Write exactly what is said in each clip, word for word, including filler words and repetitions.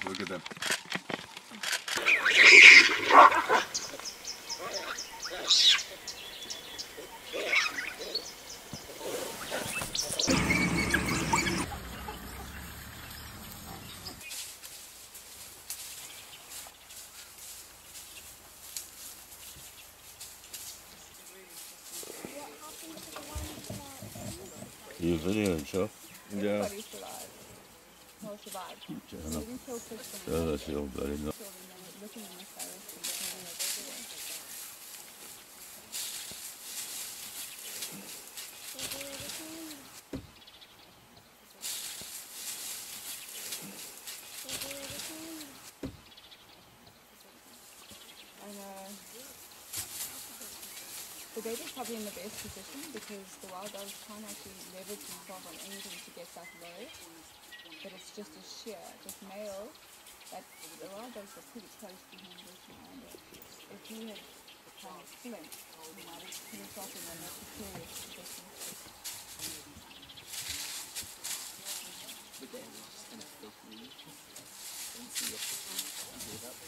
Look at them. You video stuff? Yeah. Everybody survived. Well, survived. I know. We didn't kill six of them. Oh, that's the old bloody nut. Looking in this direction, there's no way to do it. And uh, the baby's probably in the best position because the wild dogs can't actually leverage themselves on anything to get that low. But it's just a sheer, just male. That the wild dogs are pretty close to him this and if he had kind of flint, he might have put himself in a more precarious position. The dam is just gonna go through and see if it can get up.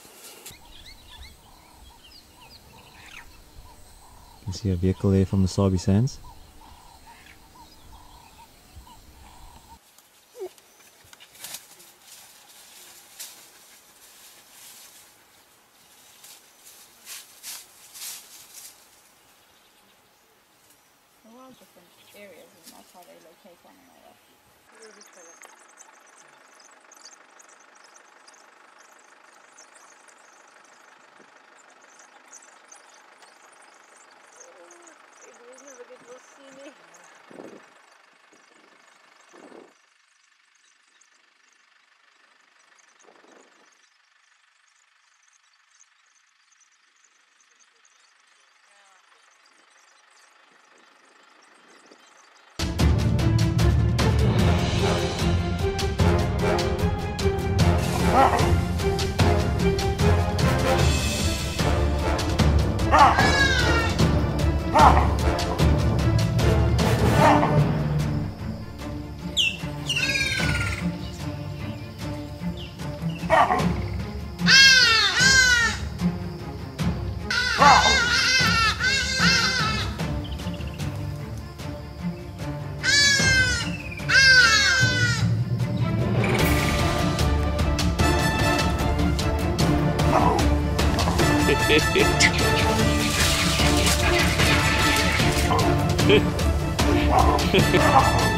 You can see a vehicle there from the Sabi Sands. They're all different areas and that's how they locate one another. Hehehe